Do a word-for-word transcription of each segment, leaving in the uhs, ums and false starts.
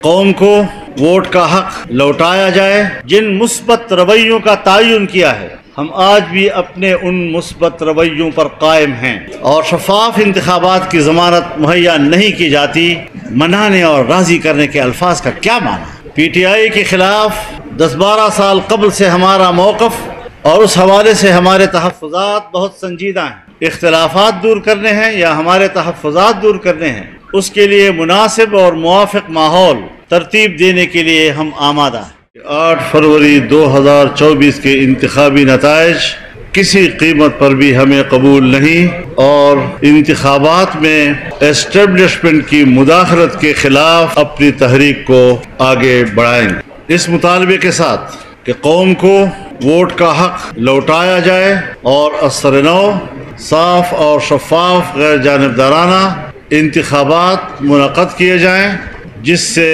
قوم کو ووٹ کا حق لوٹایا جائے۔ جن مثبت رویوں کا تعین کیا ہے، ہم آج بھی اپنے ان مثبت رویوں پر قائم ہیں اور شفاف انتخابات کی ضمانت مہیا نہیں کی جاتی۔ منانے اور راضی کرنے کے الفاظ کا کیا معنی؟ پی ٹی آئی کے خلاف دس بارہ سال قبل سے ہمارا موقف اور اس حوالے سے ہمارے تحفظات بہت سنجیدہ ہیں۔ اختلافات دور کرنے ہیں یا ہمارے تحفظات دور کرنے ہیں، اس کے لیے مناسب اور موافق ماحول ترتیب دینے کے لیے ہم آمادہ ہیں۔ آٹھ فروری دو ہزار چوبیس کے انتخابی نتائج کسی قیمت پر بھی ہمیں قبول نہیں اور انتخابات میں اسٹیبلشمنٹ کی مداخلت کے خلاف اپنی تحریک کو آگے بڑھائیں گے، اس مطالبے کے ساتھ کہ قوم کو ووٹ کا حق لوٹایا جائے اور اثر نو صاف اور شفاف غیر جانبدارانہ انتخابات منعقد کیے جائیں، جس سے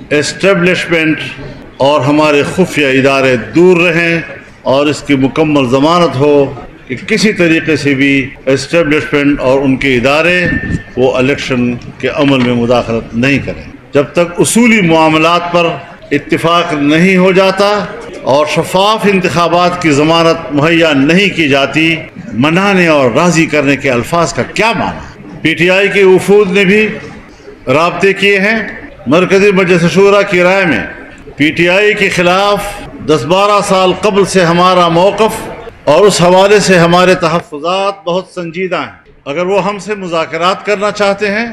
اسٹیبلشمنٹ اور ہمارے خفیہ ادارے دور رہیں اور اس کی مکمل ضمانت ہو کہ کسی طریقے سے بھی اسٹیبلشمنٹ اور ان کے ادارے وہ الیکشن کے عمل میں مداخلت نہیں کریں۔ جب تک اصولی معاملات پر اتفاق نہیں ہو جاتا اور شفاف انتخابات کی ضمانت مہیا نہیں کی جاتی، منانے اور راضی کرنے کے الفاظ کا کیا معنی؟ پی ٹی آئی کے وفود نے بھی رابطے کیے ہیں۔ مرکزی مجلس شورا کی رائے میں پی ٹی آئی کے خلاف دس بارہ سال قبل سے ہمارا موقف اور اس حوالے سے ہمارے تحفظات بہت سنجیدہ ہیں۔ اگر وہ ہم سے مذاکرات کرنا چاہتے ہیں،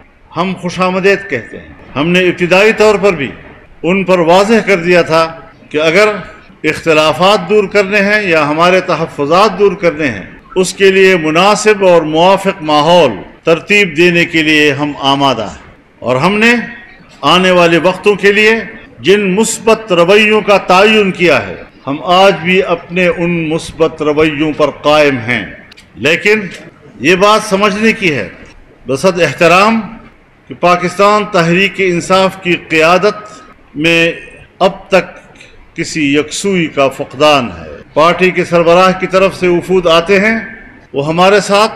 ہم خوش آمدید کہتے ہیں۔ ہم نے ابتدائی طور پر بھی ان پر واضح کر دیا تھا کہ اگر اختلافات دور کرنے ہیں یا ہمارے تحفظات دور کرنے ہیں، اس کے لیے مناسب اور موافق ماحول ترتیب دینے کے لیے ہم آمادہ ہیں، اور ہم نے آنے والے وقتوں کے لیے جن مثبت رویوں کا تعین کیا ہے، ہم آج بھی اپنے ان مثبت رویوں پر قائم ہیں۔ لیکن یہ بات سمجھنے کی ہے بصد احترام کہ پاکستان تحریک انصاف کی قیادت میں اب تک کسی یکسوئی کا فقدان ہے۔ پارٹی کے سربراہ کی طرف سے وفود آتے ہیں، وہ ہمارے ساتھ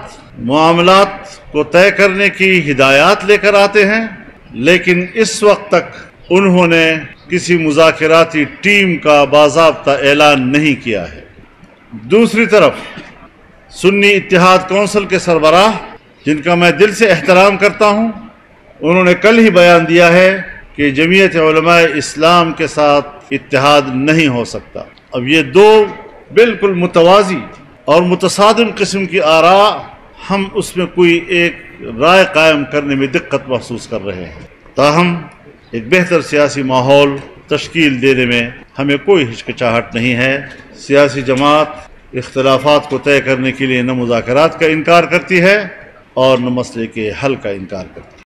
معاملات کو طے کرنے کی ہدایات لے کر آتے ہیں، لیکن اس وقت تک انہوں نے کسی مذاکراتی ٹیم کا باضابطہ اعلان نہیں کیا ہے۔ دوسری طرف سنی اتحاد کونسل کے سربراہ، جن کا میں دل سے احترام کرتا ہوں، انہوں نے کل ہی بیان دیا ہے کہ جمعیت علماء اسلام کے ساتھ اتحاد نہیں ہو سکتا۔ اب یہ دو بالکل متوازی اور متصادم قسم کی آراء، ہم اس میں کوئی ایک رائے قائم کرنے میں دقت محسوس کر رہے ہیں۔ تاہم ایک بہتر سیاسی ماحول تشکیل دینے میں ہمیں کوئی ہچکچاہٹ نہیں ہے۔ سیاسی جماعت اختلافات کو طے کرنے کے لیے نہ مذاکرات کا انکار کرتی ہے اور نہ مسئلے کے حل کا انکار کرتی ہے۔